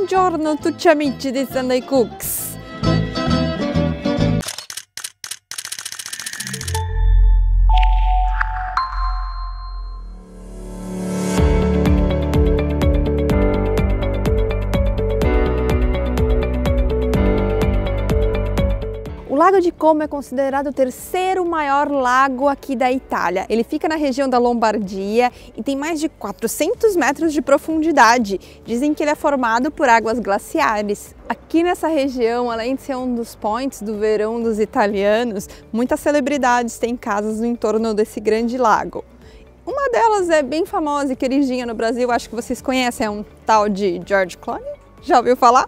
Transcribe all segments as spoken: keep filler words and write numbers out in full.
Buongiorno tutti amici di Sunday Cooks! O Lago de Como é considerado o terceiro maior lago aqui da Itália. Ele fica na região da Lombardia e tem mais de quatrocentos metros de profundidade. Dizem que ele é formado por águas glaciares. Aqui nessa região, além de ser um dos points do verão dos italianos, muitas celebridades têm casas no entorno desse grande lago. Uma delas é bem famosa e queridinha no Brasil, acho que vocês conhecem, é um tal de George Clooney. Já ouviu falar?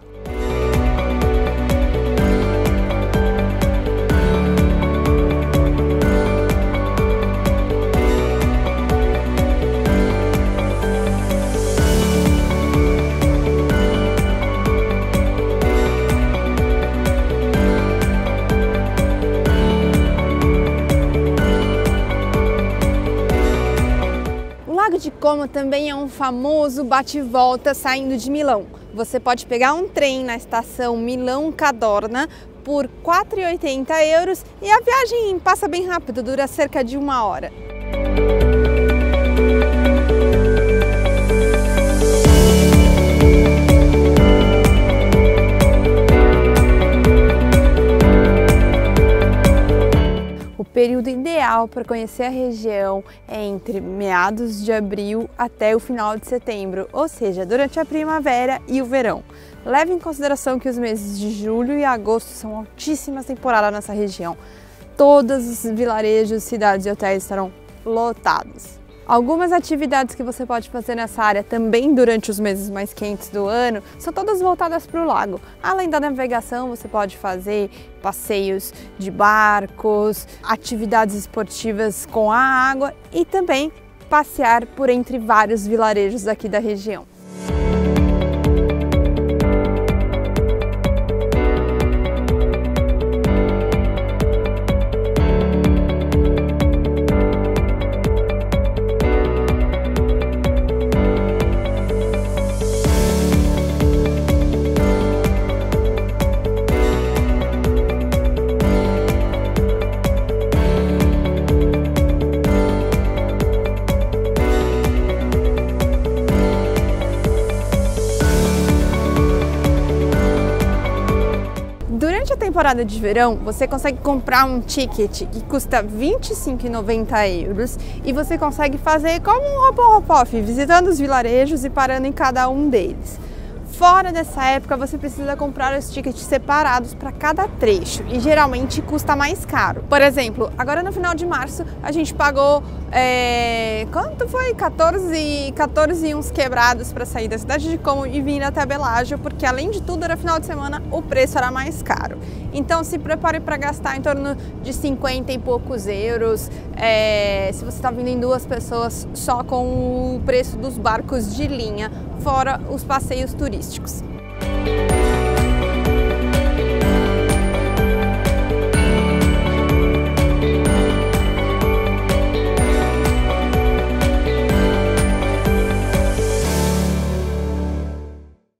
O Lago de Como também é um famoso bate-volta saindo de Milão. Você pode pegar um trem na estação Milão-Cadorna por quatro e oitenta euros e a viagem passa bem rápido, dura cerca de uma hora. O período ideal para conhecer a região é entre meados de abril até o final de setembro, ou seja, durante a primavera e o verão. Leve em consideração que os meses de julho e agosto são altíssimas temporadas nessa região. Todos os vilarejos, cidades e hotéis estarão lotados. Algumas atividades que você pode fazer nessa área também durante os meses mais quentes do ano são todas voltadas para o lago. Além da navegação, você pode fazer passeios de barcos, atividades esportivas com a água e também passear por entre vários vilarejos aqui da região. Durante a temporada de verão, você consegue comprar um ticket que custa vinte e cinco e noventa euros e você consegue fazer como um hop-on-hop-off, visitando os vilarejos e parando em cada um deles. Fora dessa época, você precisa comprar os tickets separados para cada trecho e geralmente custa mais caro. Por exemplo, agora no final de março a gente pagou, é, quanto foi? quatorze, quatorze e uns quebrados para sair da cidade de Como e vir até Belágio, porque além de tudo era final de semana, o preço era mais caro. Então se prepare para gastar em torno de cinquenta e poucos euros, é, se você está vindo em duas pessoas, só com o preço dos barcos de linha, fora os passeios turísticos.